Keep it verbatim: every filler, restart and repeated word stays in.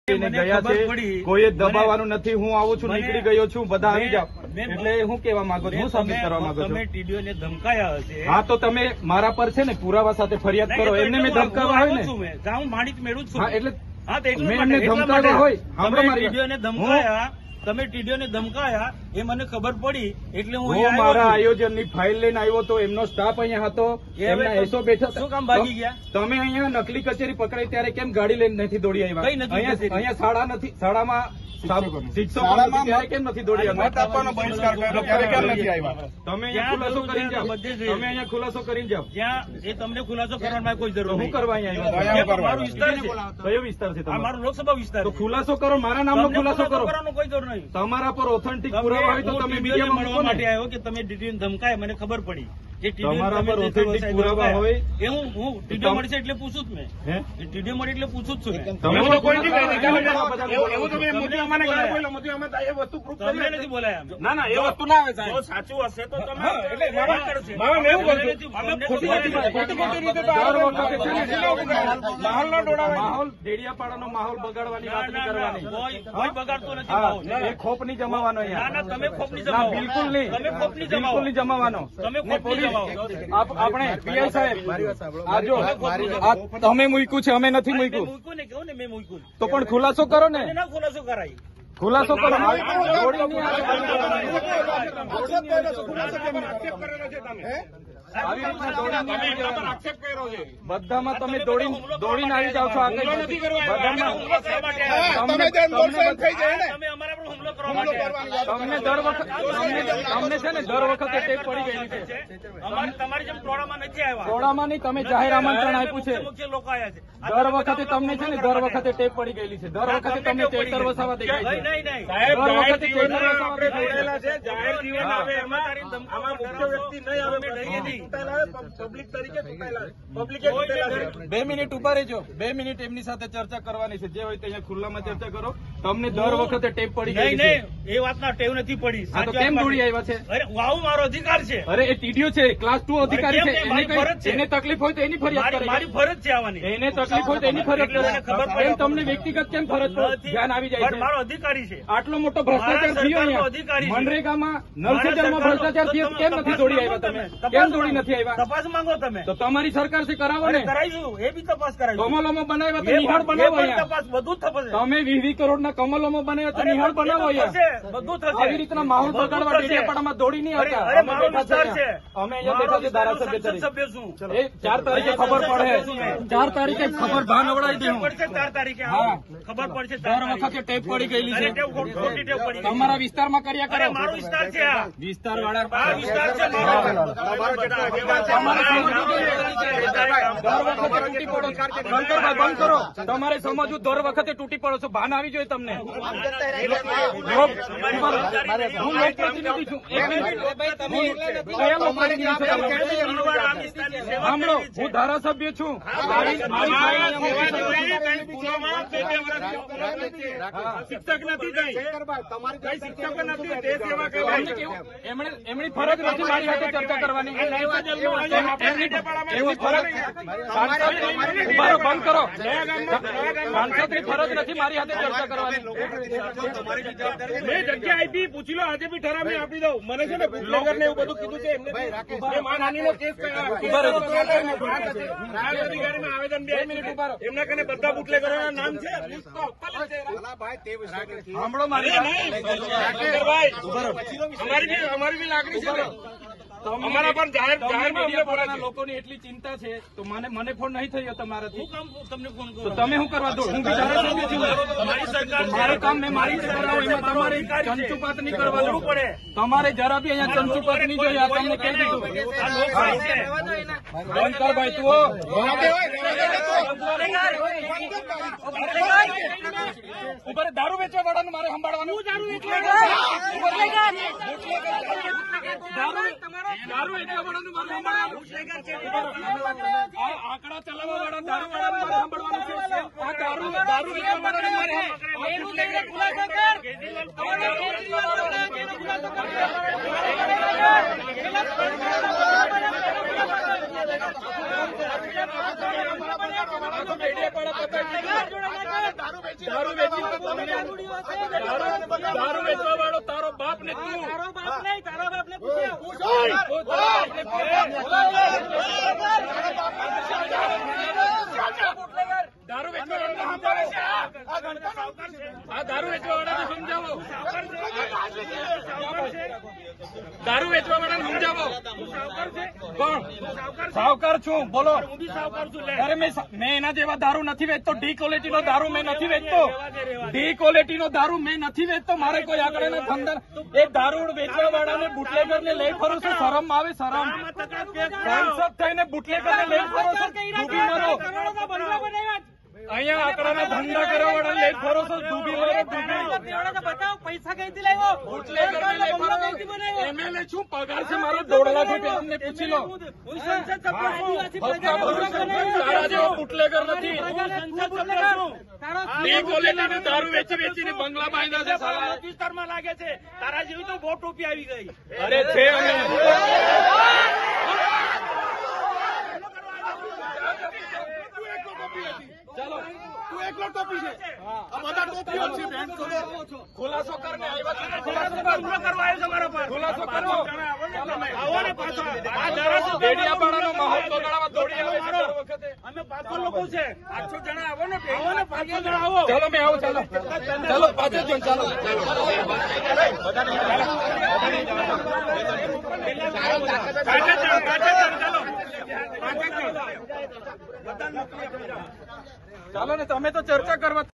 ગયા છે, કોઈ દબાવવાનું નથી. હું આવું છું, નીકળી ગયો છું, બધા આવી જાઓ. એટલે હું કેવા માંગુ છું, હું સાબિત કરવા માંગુ છું. તમે ટીડીઓને ધમકાયા હશે. હા, તો તમે મારા પર છે ને પુરાવા સાથે ફરિયાદ કરો. એમને મેં ધમકાવા હોય ને, હું માણિક મેળવું છું. હા, એટલે હા, તો મેં એમને ધમકાવા હોય. તમે ટીડીઓને ધમકાયા તમે ટીડીઓને ધમકાયા એ મને ખબર પડી, એટલે હું મારા આયોજનની ફાઇલ લઈને આવ્યો તો એમનો સ્ટાફ અહીંયા હતો, એમના એસો બેઠા. શું કામ ભાગી ગયા? તમે અહીંયા નકલી કચેરી પકડાઈ ત્યારે કેમ ગાડી લઈને નથી દોડી આવ્યા? અહીંયા શાળા નથી, શાળામાં શિક્ષકો ત્યારે કેમ નથી દોડી આવ્યા? મત આપવાનો બહિષ્કાર કર્યો ત્યારે કેમ નથી આવ્યા? તમે અહીંયા ખુલાસો કરીને જાઓ. તમે અહીંયા ખુલાસો કરીને જાઓ. જ્યાં એ તમને ખુલાસો કરવાની કોઈ જરૂર હું કરવા અહીંયા આવ્યા? મારો વિસ્તાર છે. કયો વિસ્તાર છે? મારો લોકસભા વિસ્તાર. તો ખુલાસો કરો, મારા નામનો ખુલાસો કરો. કોઈ જરૂર નહીં. તમારા પર ઓથેન્ટિક પુરાવા હોય તો તમે મીડિયામાં મળવા માટે આવ્યો કે તમે ડીડીઓને ધમકાય, મને ખબર પડી. તમારા પર ઓથેન્ટિક પુરાવા હોય એ હું હું ટીડીઓ મળશે એટલે પૂછું જ મેં. હે ટીડીઓ મળે એટલે પૂછું જ છું. તમે નથી બોલાયા. ના ના, એ વસ્તુ ના આવે સાહેબ. સાચું હશે તો તમે માહોલ નો ડોળાવે. માહોલ ડેડિયાપાડાનો માહોલ બગાડવાની વાત નહીં કરવાની. કોઈ બગાડતો નથી. એ ખોપ નહીં જમાવાનો. ના ના, તમે ખોપ નહીં જમાવો. બિલકુલ નહીં. તમે ખોપ નહીં જમાવો. બિલકુલ નહીં જમાવાનો. તમે ખોપ નહીં જમાવો. આપણે પીઆઈ સાહેબ, આ જો તમે મૂક્યું છે, અમે નથી મૂક્યું. મૂક્યું ને કેવું ને મેં મૂક્યું. તો પણ ખુલાસો કરો ને. ના, ખુલાસો કરાય. ખુલાસો કરો. બધામાં તમે દોડીને દોડીને આવી જાવ છો. આગળ તમને દર વખત તમને છે ને દર વખતે ટેપ પડી ગયેલી છે. તમારી જેમ ટોળામાં નથી આવ્યા. ટોળામાં નહીં, તમે જાહેર આમંત્રણ આપ્યું છે. મુખ્ય લોકો આવ્યા છે. દર વખતે તમને છે ને દર વખતે ટેપ પડી ગયેલી છે. દર વખતે તમને ચેતર વસાવા દેખાય છે. નહીં નહીં સાહેબ, જાહેર જીવનમાં આપણે જોડેલા છે. જાહેર જીવન આવે એમાં આમાં મુખ્ય વ્યક્તિ નહીં આવે. પબ્લિક તરીકે પબ્લિકે બે મિનિટ ઉભા રહેજો. બે મિનિટ એમની સાથે ચર્ચા કરવાની છે. જે હોય તે અહીંયા ખુલ્લામાં ચર્ચા કરો. તમને દર વખતે ટેપ પડી ગઈ છે. એ વાતના ટેવ નથી પડી. આ તો કેમ દોડી આવ્યા છે? અરે વાવ, મારો અધિકાર છે. અરે એ ટીડીઓ છે, ક્લાસ ટુ અધિકારી છે. એને તકલીફ હોય તો એની ફરિયાદ કરે. મારી ફરજ છે આવવાની. એને તકલીફ હોય તો એની ફરિયાદ કરે. ખબર એમ તમને વ્યક્તિગત કેમ ફરજ ધ્યાન આવી જાય છે? મારો અધિકારી છે. આટલો મોટો ભ્રષ્ટાચાર થયો અહીંયા મનરેગામાં, નલ સે જલમાં ભ્રષ્ટાચાર થયો, કેમ નથી દોડી આવ્યા તમે? કેમ દોડી નથી આવ્યા? તપાસ માંગો તમે. તો તમારી સરકાર છે, કરાવો ને. કરાવીશું, એ બી તપાસ કરાવીશું. કમલોમાં બનાવ્યા તો નિહાળ બનાવો અહીંયા. તપાસ બધું થશે. તમે વીસ વીસ કરોડના કમલોમાં બનાવ્યા તો નિહાળ બનાવો અહીંયા. બધું થશે. આવી રીતના માહોલ બગાડવા ડેડિયાપાડામાં દોડી નહીં આવતા. અરે મારો વિસ્તાર છે. અમે અહીંયા બેઠા છે ધારાસભ્ય તરીકે. સભ્ય છું. એ ચાર તારીખે ખબર પડે. ચાર તારીખે ખબર ભાન અવડાવી દે. ચાર તારીખે ખબર પડશે. દર વખતે ટેપ પડી ગયેલી છે. ખોટી ટેપ પડી. તમારા વિસ્તારમાં કર્યા કરે. મારો વિસ્તાર છે આ. વિસ્તાર વાળા આ વિસ્તાર છે મારો. બંધ કરો. તમારે સમજવું, દર વખતે તૂટી પડો છો. ભાન આવી જોઈએ તમને. હું લોકપ્રતિનિધિ છું. સાંભળો, હું ધારાસભ્ય છું. શિક્ષક નથી કઈ શિક્ષક નથી. એમની ફરજ નથી મારી સાથે ચર્ચા કરવાની. એમની ફરજ બંધ કરો. સાંસદની ફરજ નથી મારી સાથે ચર્ચા કરવાની. મેં જગ્યા આપી, પૂછી લો. આજે બી ઠરાવ મેં આપી દઉં. મને છે ને બ્લોગર ને એવું બધું કીધું છે. એમને માનહાનીનો કેસ અધિકારીમાં આવેદન બે મિનિટ ઉભા રહો. એમના કને બધા બુટલેગરોના નામ છે. સાંભળો મારી અમારી બી લાગણી છે. અમારા પણ જાહેર જાહેરમાં લોકોની એટલી ચિંતા છે તો મને મને ફોન નહીં થયો તમારાથી. હું કામ તમને ફોન તો તમે શું કરવા દો? હું ધારાસભ્ય છું. મારી સરકાર મારું કામ મેં મારી રીતે કરાવું. એમાં તમારે ચંચુપાત નહીં કરવાનું પડે. તમારે જરા બી અહીંયા ચંચુપાત નહીં જોઈએ. આ તમને કહી દીધું. બંધ કર ભાઈ તું. ઉપર દારૂ વેચવા વાળાનું મારે સંભાળવાનું. દારૂ વેચવા વાળાનું મારે સંભાળવાનું. આંકડા ચલાવવા વાળા દારૂ વાળાનું મારે સંભાળવાનું છે. આ દારૂ દારૂ વેચવા વાળાનું મારે દારૂ વેચવા વાળો તારો બાપ ને તું તારો બાપ નહીં તારા બાપ ને દારૂ વેચવા આ દારૂ વેચવા વાળાને સમજાવો દારૂ વેચવા વાળાને સમજાવો કોણ સાવકાર છું બોલો અરે મેં મેં એના જેવા દારૂ નથી વેચતો ડી ક્વોલિટી નો દારૂ મેં નથી વેચતો ડી ક્વોલિટી નો દારૂ મેં નથી વેચતો મારે કોઈ આગળ એના ધંધા એ દારૂ વેચવા વાળાને બુટલેગર ને લઈ ફરો છો શરમ આવે શરમ સાંસદ થઈને બુટલેગર ને લઈ ફરો છો ડૂબી મરો અહીંયા આંકડાના ધંધા કરવા વાળા લઈ ફરો છો ડૂબી મરો ડૂબી બતાવો પૈસા કઈથી લાવ્યો બુટલેગર ને લઈ ફરો એમએલએ છું પગાર છે મારો દોઢ લાખ રૂપિયા તમને પૂછી લો તારા જેવો બુટલેગર નથી ડી ક્વોલિટીનો દારૂ વેચી વેચીને બંગલા બાંધ્યા છે સારા વિસ્તારમાં લાગે છે તારા જેવી તો બહુ ટોપી આવી ગઈ અરે છે અમે ચાલો તું એકલો ટોપી છે આ બધા ટોપીઓ છે બેન ખુલાસો કરને આવ્યા ખુલાસો કરવા આવ્યો તમારા પર ખુલાસો કરો આવો ને પાછો આ દરસ દેડિયાપાડાનો માહોલ બગાડવા દોડી આવે છે દર વખતે અમે પાંચસો લોકો છે પાંચસો જણા આવો ને આવો ને પાંચસો જણા આવો ચાલો મેં આવો ચાલો ચાલો પાંચસો જણ ચાલો ચાલો ને તમે તો ચર્ચા કરવા